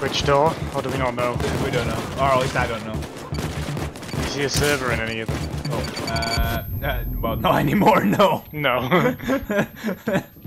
Which door? Or do we not know? We don't know. Or at least I don't know. Do you see a server in any of them? Oh, well, not anymore, no. No.